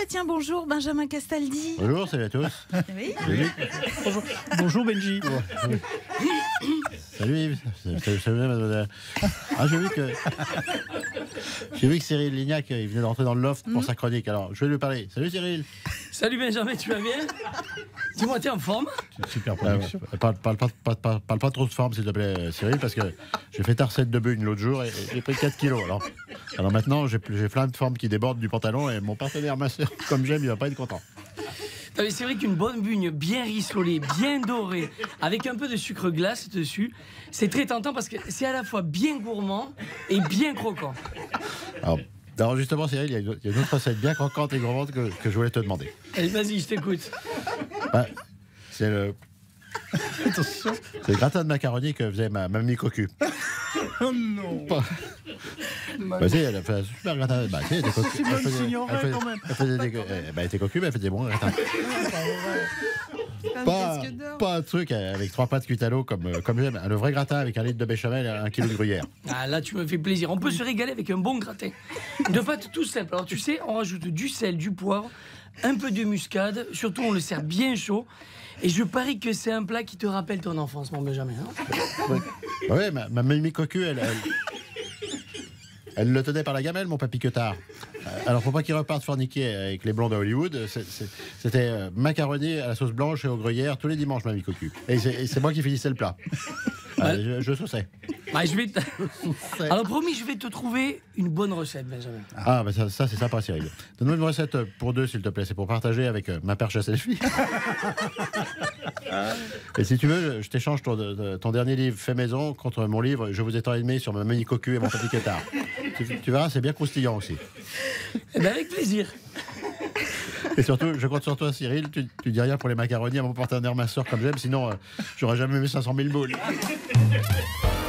tiens, bonjour Benjamin Castaldi. Bonjour, salut à tous. Oui. Salut. Bonjour Benji. Salut Yves. Salut, mademoiselle. Ah, j'ai vu que Cyril Lignac, il venait de rentrer dans le loft pour sa chronique. Alors, je vais lui parler. Salut Cyril. Salut Benjamin, tu vas bien? Dis-moi, t'es en forme? Super production. Parle pas trop de forme, s'il te plaît, Cyril, parce que j'ai fait ta recette de bune l'autre jour et j'ai pris 4 kilos. Alors maintenant, j'ai plein de formes qui débordent du pantalon et mon partenaire, ma soeur, comme j'aime, il va pas être content. C'est vrai qu'une bonne bugne bien rissolée, bien dorée, avec un peu de sucre glace dessus, c'est très tentant parce que c'est à la fois bien gourmand et bien croquant. Alors justement, Cyril, il y a une autre recette bien croquante et gourmande que je voulais te demander. Allez, vas-y, je t'écoute. C'est le... Attention. C'est le gratin de macaroni que faisait ma mamie cocu. Oh non. Vas-y, elle a fait un super gratin. Elle était cocu. C'est bonne signorée quand même. Elle était cocu, mais elle faisait des bons gratins. Pas un truc avec 3 pâtes cuites à l'eau comme j'aime. Le vrai gratin avec 1 litre de béchamel et 1 kilo de gruyère. Ah là, tu me fais plaisir. On peut se régaler avec un bon gratin. De pâtes tout simple. Alors tu sais, on rajoute du sel, du poivre, un peu de muscade. Surtout, on le sert bien chaud. Et je parie que c'est un plat qui te rappelle ton enfance, mon Benjamin. Oui, ma mamie cocu, elle le tenait par la gamelle, mon papy Queutard. Alors, faut pas qu'il reparte forniquer avec les blonds de Hollywood. C'était macaroni à la sauce blanche et aux gruyères tous les dimanches, mamie cocu. Et c'est moi qui finissais le plat. Je sauçais. Alors promis, je vais te trouver une bonne recette, Benjamin. Ça c'est sympa, Cyril. Donne-moi une recette pour 2, s'il te plaît. C'est pour partager avec ma perche à selfie. Et si tu veux, je t'échange ton dernier livre fait maison contre mon livre Je vous ai tant aimé sur ma mamie cocu et mon papy Queutard. Tu verras, c'est bien croustillant aussi. Eh ben avec plaisir. Et surtout, je compte sur toi, Cyril. Tu dis rien pour les macaronis à mon partenaire, ma soeur, comme j'aime. Sinon, j'aurais jamais eu 500 000 boules.